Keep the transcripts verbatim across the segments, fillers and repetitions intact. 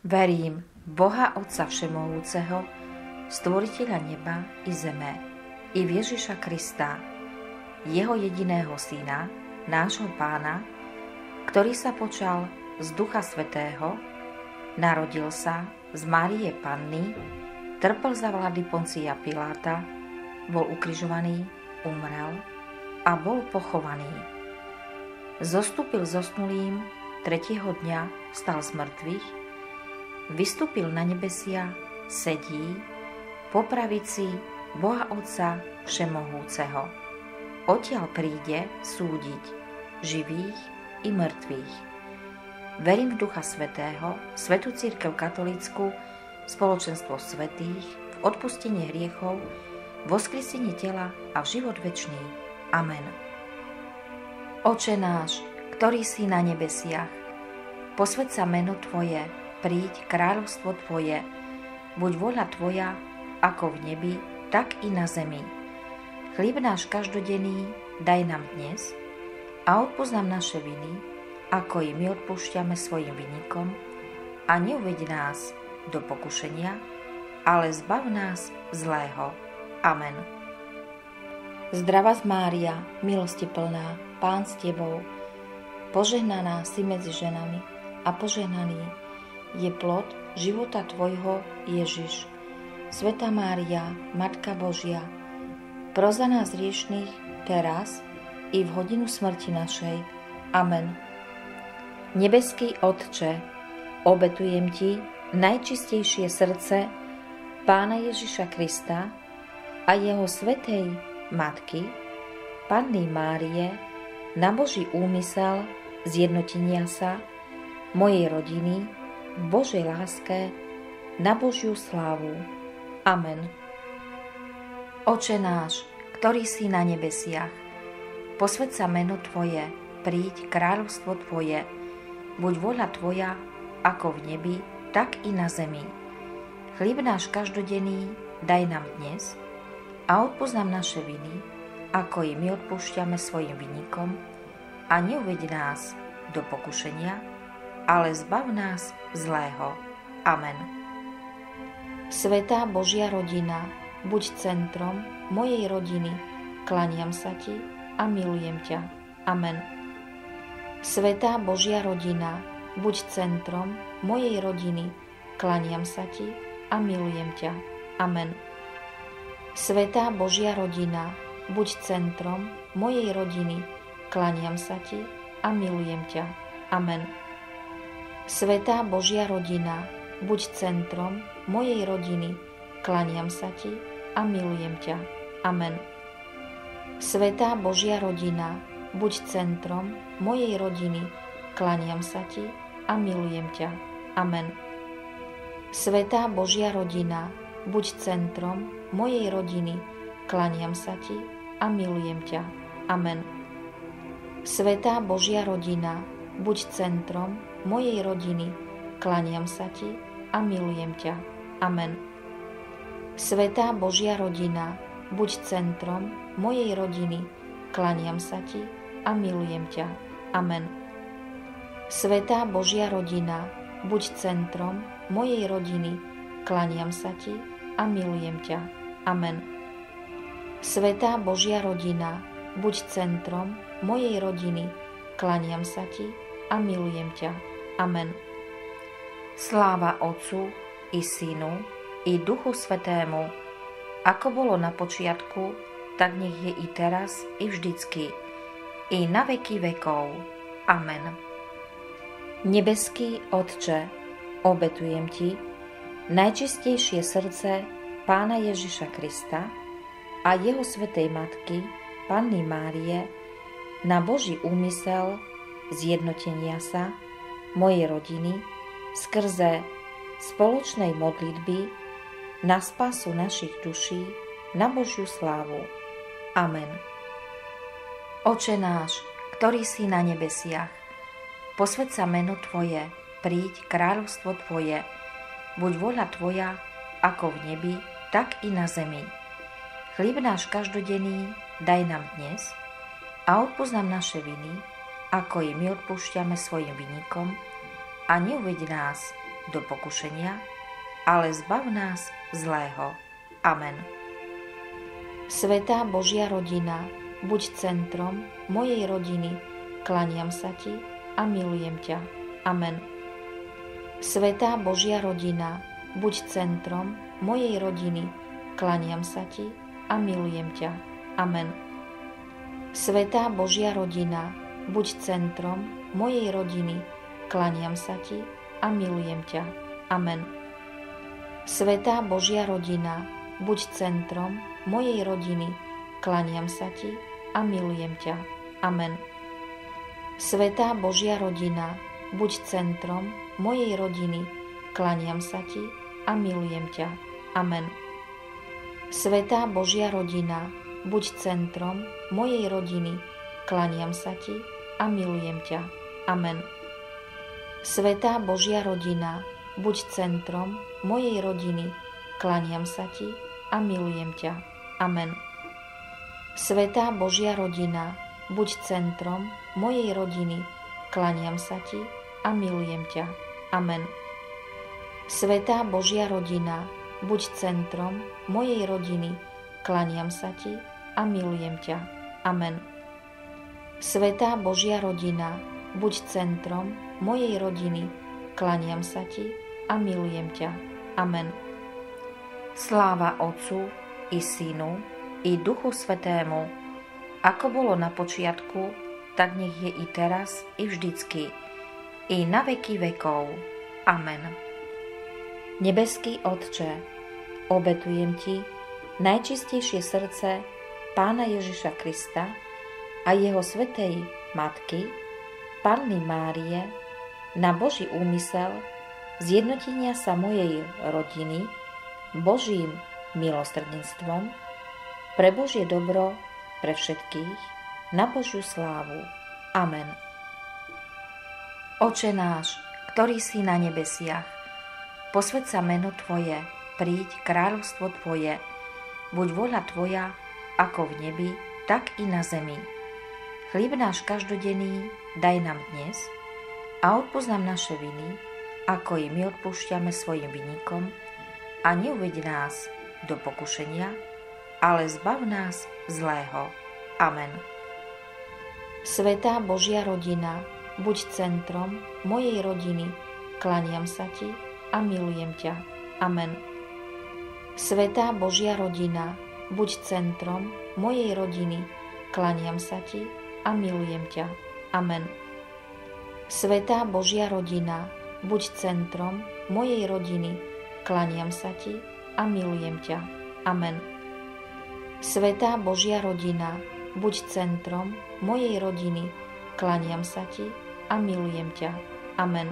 Verím v Boha Otca Všemohúceho, Stvoriteľa neba i zeme, i v Ježiša Krista, Jeho jediného Syna, nášho Pána, ktorý sa počal z Ducha Svätého, narodil sa z Márie Panny, trpel za vlády Poncia Piláta, bol ukrižovaný, umrel a bol pochovaný. Zostúpil zosnulým, tretieho dňa vstal z mŕtvych, vystúpil na nebesia, sedí po pravici Boha Otca Všemohúceho. Odtiaľ príde súdiť živých i mŕtvych. Verím v Ducha Svätého, Svätú cirkev katolícku, spoločenstvo svätých, v odpustenie hriechov, voskresenie tela a v život večný. Amen. Oče náš, ktorý si na nebesiach, posväť sa meno Tvoje, príď kráľovstvo Tvoje, buď vôľa Tvoja, ako v nebi, tak i na zemi. Chlieb náš každodenný daj nám dnes a odpusť nám naše viny, ako i my odpúšťame svojim vinníkom, a neuveď nás do pokušenia, ale zbav nás zlého. Amen. Zdravá Mária, milosti plná, Pán s Tebou, požehnaná si medzi ženami a požehnaný je plod života Tvojho, Ježiš. Svätá Mária, Matka Božia, pros za nás hriešnych, teraz i v hodinu smrti našej. Amen. Nebeský Otče, obetujem Ti najčistejšie srdce Pána Ježiša Krista a Jeho svätej Matky, Panny Márie, na Boží úmysel zjednotenia sa mojej rodiny v Božej láske na Božiu slávu. Amen. Oče náš, ktorý si na nebesiach, posväť sa meno Tvoje, príď kráľovstvo Tvoje, buď vôľa Tvoja, ako v nebi, tak i na zemi. Chlieb náš každodenný daj nám dnes a odpusť nám naše viny, ako i my odpúšťame svojim vinníkom, a neuveď nás do pokušenia, ale zbav nás zlého. Amen. Svätá Božia rodina, buď centrom mojej rodiny, klaniam sa Ti a milujem ťa. Amen. Svätá Božia rodina, buď centrom mojej rodiny, klaniam sa Ti a milujem ťa. Amen. Svätá Božia rodina, buď centrom mojej rodiny, klaniam sa Ti a milujem ťa. Amen. Svätá Božia rodina, buď centrom mojej rodiny, klaniam sa Ti a milujem ťa. Amen. Svätá Božia rodina, buď centrom mojej rodiny, klaniam sa Ti a milujem ťa. Amen. Svätá Božia rodina, buď centrom mojej rodiny, klaniam sa Ti a milujem ťa. Amen. Svätá Božia rodina, buď centrom mojej rodiny, klaniam sa Ti a milujem ťa. Amen. Svätá Božia rodina, buď centrom mojej rodiny, klaniam sa Ti a milujem ťa. Amen. Svätá Božia rodina, buď centrom mojej rodiny, klaniam sa Ti a milujem ťa. Amen. Svätá Božia rodina, buď centrom mojej rodiny, klaniam sa Ti a milujem ťa. Amen. Sláva Otcu i Synu i Duchu Svätému, ako bolo na počiatku, tak nech je i teraz, i vždycky, i na veky vekov. Amen. Nebeský Otče, obetujem Ti najčistejšie srdce Pána Ježiša Krista a Jeho svätej Matky, Panny Márie, na Boží úmysel zjednotenia sa mojej rodiny skrze spoločnej modlitby na spásu našich duší na Božiu slávu. Amen. Oče náš, ktorý si na nebesiach, posväť sa meno Tvoje, príď kráľovstvo Tvoje, buď vôľa Tvoja, ako v nebi, tak i na zemi. Chlieb náš každodenný daj nám dnes a odpusť nám naše viny, ako i my odpúšťame svojim vinníkom, a neuveď nás do pokušenia, ale zbav nás zlého. Amen. Svätá Božia rodina, buď centrom mojej rodiny, klaniam sa ti a milujem ťa. Amen. Svätá Božia rodina, buď centrom mojej rodiny, klaniam sa ti a milujem ťa. Amen. Svätá Božia rodina, buď centrom mojej rodiny, klaniam sa ti a milujem ťa. Amen. Svätá Božia rodina, buď centrom mojej rodiny, klaniam sa ti a milujem ťa. Amen. Svätá Božia rodina, buď centrom mojej rodiny, klaniam sa ti a milujem ťa. Amen. Svätá Božia rodina, buď centrom mojej rodiny, klaniam sa ti a milujem ťa. Amen. Svätá Božia rodina, buď centrom mojej rodiny, klaniam sa ti a milujem ťa. Amen. Svätá Božia rodina, buď centrom mojej rodiny, klaniam sa ti a milujem ťa. Amen. Svätá Božia rodina, buď centrom mojej rodiny, klaniam sa ti a milujem ťa. Amen. Svätá Božia rodina, buď centrom mojej rodiny, klaniam sa ti a milujem ťa. Amen. Sláva Otcu i Synu i Duchu Svätému, ako bolo na počiatku, tak nech je i teraz, i vždycky, i na veky vekov. Amen. Nebeský Otče, obetujem ti najčistejšie srdce Pána Ježiša Krista a jeho svätej Matky, Panny Márie, na Boží úmysel zjednotenia sa mojej rodiny Božím milosrdenstvom, pre Božie dobro, pre všetkých, na Božiu slávu. Amen. Oče náš, ktorý si na nebesiach, posväť sa meno Tvoje, príď kráľovstvo Tvoje, buď vôľa Tvoja, ako v nebi, tak i na zemi. Chlieb náš každodenný daj nám dnes a odpusť nám naše viny, ako i my odpúšťame svojim vinníkom, a neuveď nás do pokušenia, ale zbav nás zlého. Amen. Svätá Božia rodina, buď centrom mojej rodiny, klaniam sa ti a milujem ťa. Amen. Svätá Božia rodina, buď centrom mojej rodiny, klaniam sa ti a milujem ťa. Amen. Svätá Božia rodina, buď centrom mojej rodiny, klaniam sa ti a milujem ťa. Amen. Svätá Božia rodina, buď centrom mojej rodiny, klaniam sa ti a milujem ťa. Amen.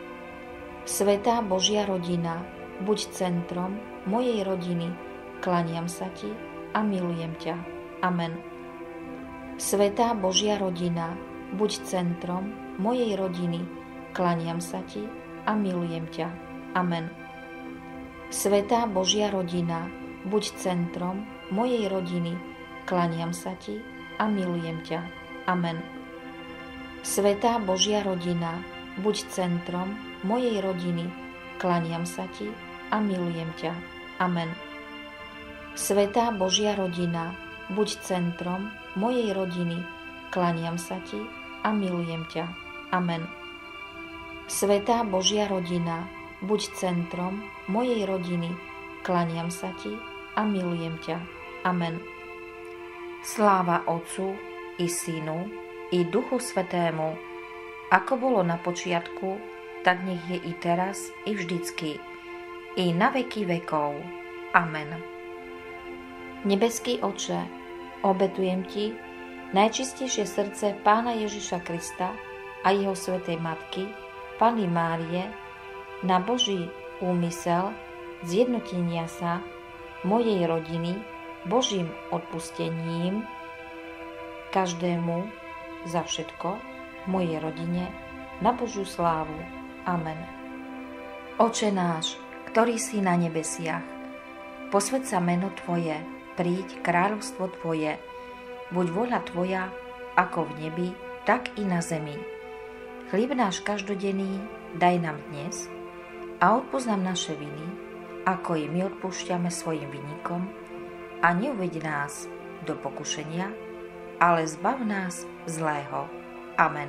Svätá Božia rodina, buď centrom mojej rodiny, klaniam sa ti a milujem ťa. Amen. Svätá Božia rodina, buď centrom mojej rodiny, klaniam sa ti a milujem ťa. Amen. Svätá Božia rodina, buď centrom mojej rodiny, klaniam sa ti a milujem ťa. Amen. Svätá Božia rodina, buď centrom mojej rodiny, klaniam sa ti a milujem ťa. Amen. Svätá Božia rodina, buď centrom mojej rodiny, klaniam sa ti a milujem ťa. Amen. Svätá Božia rodina, buď centrom mojej rodiny, klaniam sa ti a milujem ťa. Amen. Sláva Otcu i Synu i Duchu Svätému, ako bolo na počiatku, tak nech je i teraz, i vždycky, i na veky vekov. Amen. Nebeský Otče, obetujem ti najčistejšie srdce Pána Ježiša Krista a jeho svätej Matky, Panny Márie, na Boží úmysel zjednotenia sa mojej rodiny Božím odpustením, každému za všetko v mojej rodine, na Božiu slávu. Amen. Oče náš, ktorý si na nebesiach, posväť sa meno Tvoje, príď kráľovstvo Tvoje, buď vôľa Tvoja, ako v nebi, tak i na zemi. Chlieb náš každodenný daj nám dnes a odpusť nám naše viny, ako i my odpúšťame svojim vinníkom, a neuveď nás do pokušenia, ale zbav nás zlého. Amen.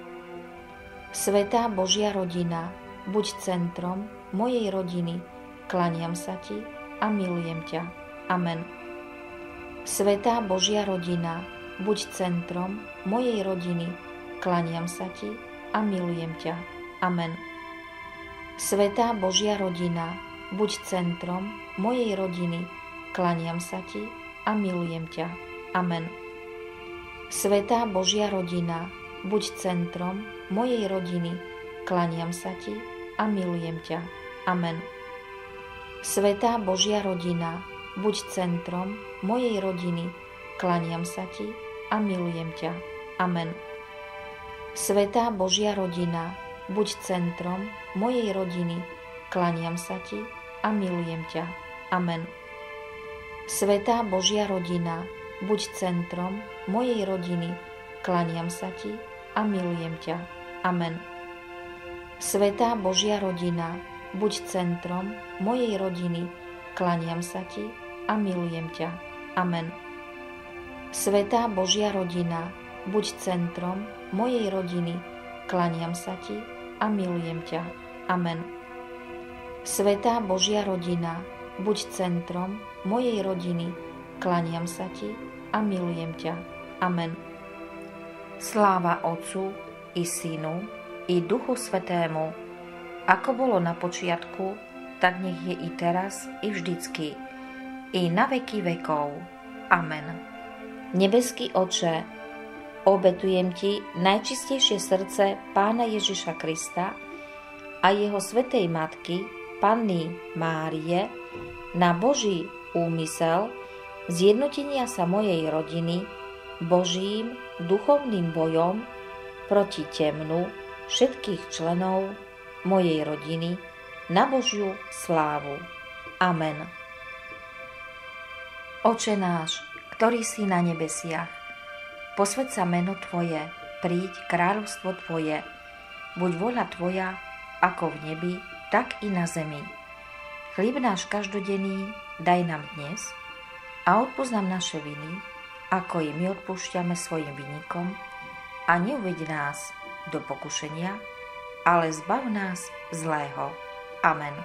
Svätá Božia rodina, buď centrom mojej rodiny, klaniam sa ti a milujem ťa. Amen. Svätá Božia rodina, buď centrom mojej rodiny, klaniam sa ti a milujem ťa. Amen. Svätá Božia rodina, buď centrom mojej rodiny, klaniam sa ti a milujem ťa. Amen. Svätá Božia rodina, buď centrom mojej rodiny, klaniam sa ti a milujem ťa. Amen. Svätá Božia rodina, buď centrom mojej rodiny, klaniam sa ti a milujem ťa. Amen. Svätá Božia rodina, buď centrom mojej rodiny, klaniam sa ti a milujem ťa. Amen. Svätá Božia rodina, buď centrom mojej rodiny, klaniam sa ti a milujem ťa. Amen. Svätá Božia rodina, buď centrom mojej rodiny, klaniam sa ti a milujem ťa. Amen. Svätá Božia rodina, buď centrom mojej rodiny, klaniam sa ti a milujem ťa. Amen. Svätá Božia rodina, buď centrom mojej rodiny, klaniam sa ti a milujem ťa. Amen. Sláva Otcu i Synu i Duchu Svätému, ako bolo na počiatku, tak nech je i teraz, i vždycky, i na veky vekov. Amen. Nebeský Otče, obetujem ti najčistejšie srdce Pána Ježiša Krista a jeho svätej Matky, Panny Márie, na Boží úmysel zjednotenia sa mojej rodiny Božím duchovným bojom proti temnu všetkých členov mojej rodiny na Božiu slávu. Amen. Oče náš, ktorý si na nebesiach, posväť sa meno Tvoje, príď kráľovstvo Tvoje, buď vôľa Tvoja, ako v nebi, tak i na zemi. Chlieb náš každodenný daj nám dnes a odpusť nám naše viny, ako i my odpúšťame svojim vinníkom, a neuveď nás do pokušenia, ale zbav nás zlého. Amen.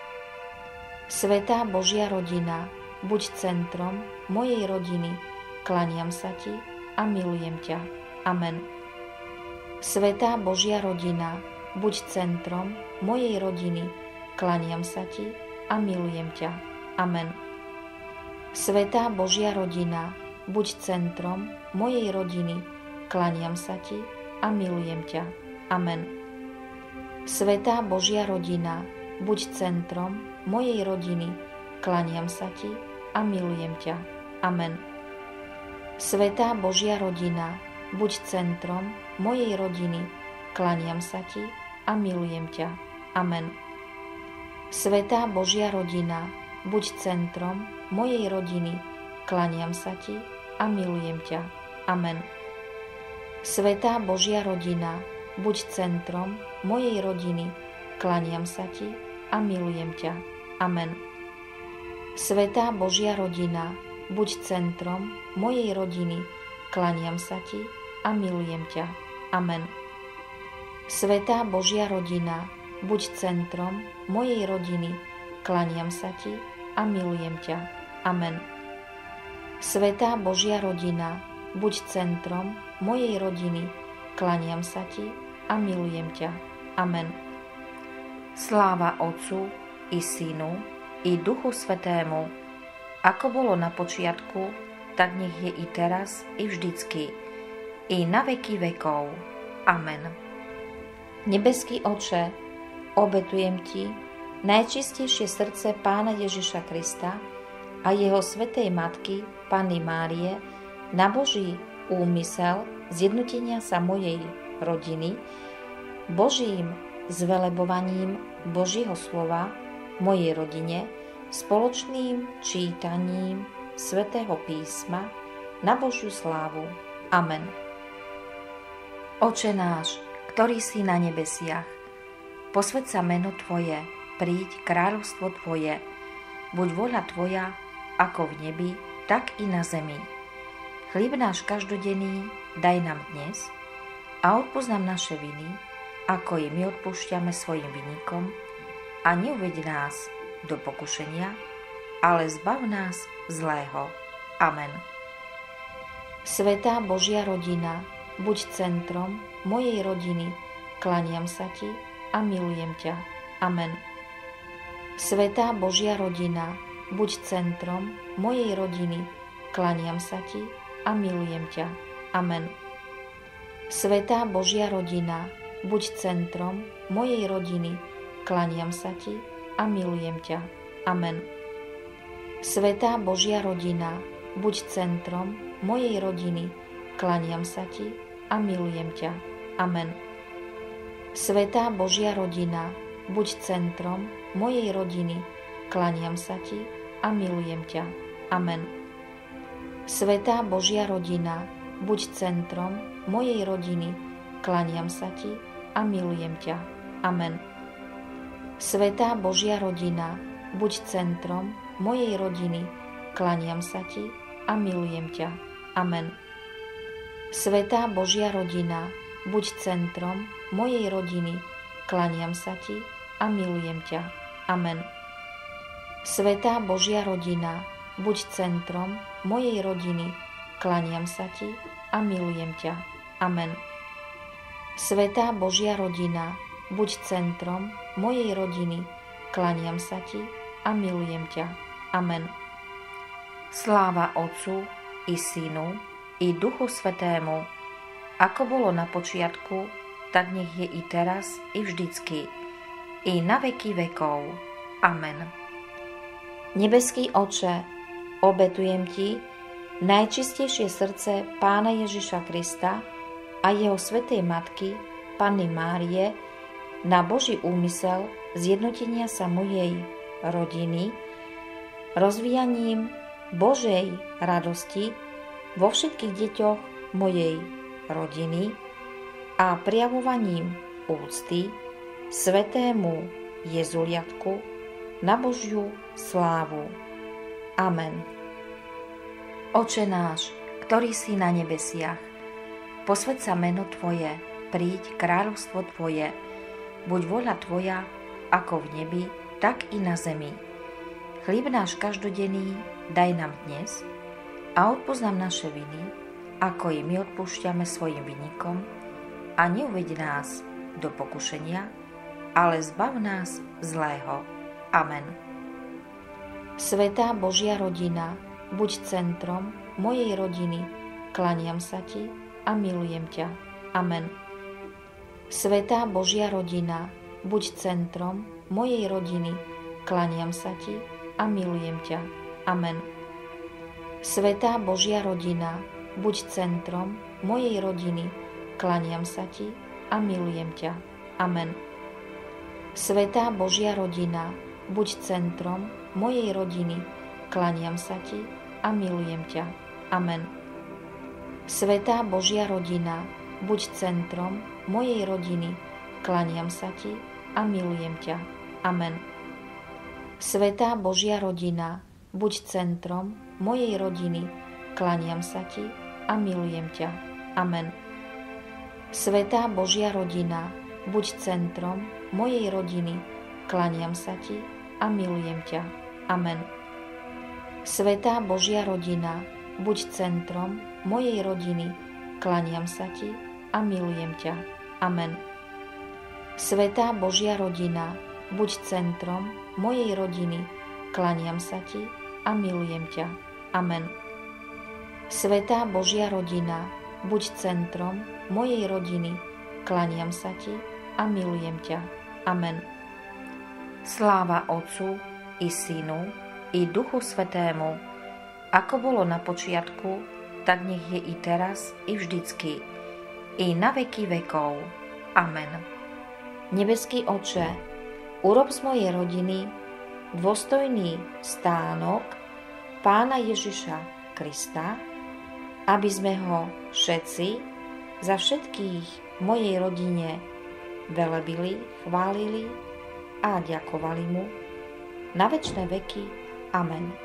Svätá Božia rodina, buď centrom mojej rodiny, klaniam sa ti a milujem ťa. Amen. Svätá Božia rodina, buď centrom mojej rodiny, klaniam sa ti a milujem ťa. Amen. Svätá Božia rodina, buď centrom mojej rodiny, klaniam sa ti a milujem ťa. Amen. Svätá Božia rodina, buď centrom mojej rodiny, klaniam sa ti a milujem ťa. Amen. Svätá Božia rodina, buď centrom mojej rodiny, klaniam sa ti a milujem ťa. Amen. Svätá Božia rodina, buď centrom mojej rodiny, klaniam sa ti a milujem ťa. Amen. Svätá Božia rodina, buď centrom mojej rodiny, klaniam sa ti a milujem ťa. Amen. Svätá Božia rodina, buď centrom mojej rodiny, klaniam sa ti a milujem ťa. Amen. Svätá Božia rodina, buď centrom mojej rodiny, klaniam sa ti a milujem ťa. Amen. Svätá Božia rodina, buď centrom mojej rodiny, klaniam sa ti a milujem ťa. Amen. Sláva Otcu i Synu i Duchu Svätému, ako bolo na počiatku, tak nech je i teraz, i vždycky, i na veky vekov. Amen. Nebeský Otče, obetujem ti najčistejšie srdce Pána Ježiša Krista a jeho svätej Matky, Panny Márie, na Boží úmysel zjednotenia sa mojej rodiny Božím zvelebovaním Božieho slova mojej rodine, spoločným čítaním Svätého písma na Božiu slávu. Amen. Oče náš, ktorý si na nebesiach, posväť sa meno Tvoje, príď kráľovstvo Tvoje, buď vôľa Tvoja, ako v nebi, tak i na zemi. Chlieb náš každodenný daj nám dnes a odpusť nám naše viny, ako i my odpúšťame svojim vinníkom, a neuveď nás do pokušenia, ale zbav nás zlého. Amen. Svätá Božia rodina, buď centrom mojej rodiny, klaniam sa Ti a milujem ťa. Amen. Svätá Božia rodina, buď centrom mojej rodiny, klaniam sa Ti a milujem ťa. Amen. Svätá Božia rodina, buď centrom mojej rodiny, klaniam sa Ti a milujem ťa. Amen. Svätá Božia rodina, buď centrom mojej rodiny, klaniam sa Ti a milujem ťa. Amen. Svätá Božia rodina, buď centrom mojej rodiny, klaniam sa Ti a milujem ťa. Amen. Svätá Božia rodina, buď centrom mojej rodiny, klaniam sa Ti a milujem ťa. Amen. Svätá Božia rodina, buď centrom mojej rodiny, klaniam sa Ti a milujem ťa. Amen. Svätá Božia rodina, buď centrom mojej rodiny, klaniam sa Ti a milujem ťa. Amen. Svätá Božia rodina, buď centrom mojej rodiny, klaniam sa Ti a milujem ťa. Amen. Svätá Božia rodina, buď centrom mojej rodiny, klaniam sa Ti a milujem ťa. Amen. Sláva Otcu i Synu i Duchu Svätému, ako bolo na počiatku, tak nech je i teraz, i vždycky, i na veky vekov. Amen. Nebeský Otče, obetujem Ti najčistejšie srdce Pána Ježiša Krista a jeho svätej Matky, Panny Márie, na Boží úmysel zjednotenia sa mojej rodiny, rozvíjaním Božej radosti vo všetkých deťoch mojej rodiny a prijavovaním úcty svätému Jezuliatku na Božiu slávu. Amen. Oče náš, ktorý si na nebesiach, posväť sa meno Tvoje, príď kráľovstvo Tvoje, buď vôľa Tvoja, ako v nebi, tak i na zemi. Chlieb náš každodenný daj nám dnes a odpusť nám naše viny, ako i my odpúšťame svojim vinníkom, a neuveď nás do pokušenia, ale zbav nás zlého. Amen. Svätá Božia rodina, buď centrom mojej rodiny, klaniam sa Ti a milujem ťa. Amen. Svätá Božia rodina, buď centrom mojej rodiny, klaniam sa Ti a milujem ťa. Amen. Svätá Božia rodina, buď centrom mojej rodiny, klaniam sa Ti a milujem ťa. Amen. Svätá Božia rodina, buď centrom mojej rodiny, klaniam sa Ti a milujem ťa. Amen. Svätá Božia rodina, buď centrom mojej rodiny, klaniam sa Ti a milujem ťa. Amen. Svätá Božia rodina, buď centrom mojej rodiny, klaniam sa Ti a milujem ťa. Amen. Svätá Božia rodina, buď centrom mojej rodiny, klaniam sa Ti a milujem ťa. Amen. Svätá Božia rodina, buď centrom mojej rodiny, klaniam sa Ti a milujem ťa. Amen. Svätá Božia rodina, buď centrom mojej rodiny, klaniam sa Ti a milujem ťa. Amen. Svätá Božia rodina, buď centrom mojej rodiny, klaniam sa Ti a milujem ťa. Amen. Sláva Otcu i Synu i Duchu Svätému, ako bolo na počiatku, tak nech je i teraz, i vždycky, i na veky vekov. Amen. Nebeský Otče, urob z mojej rodiny dôstojný stánok Pána Ježiša Krista, aby sme ho všetci za všetkých v mojej rodine velebili, chválili a ďakovali mu. Na večné veky. Amen.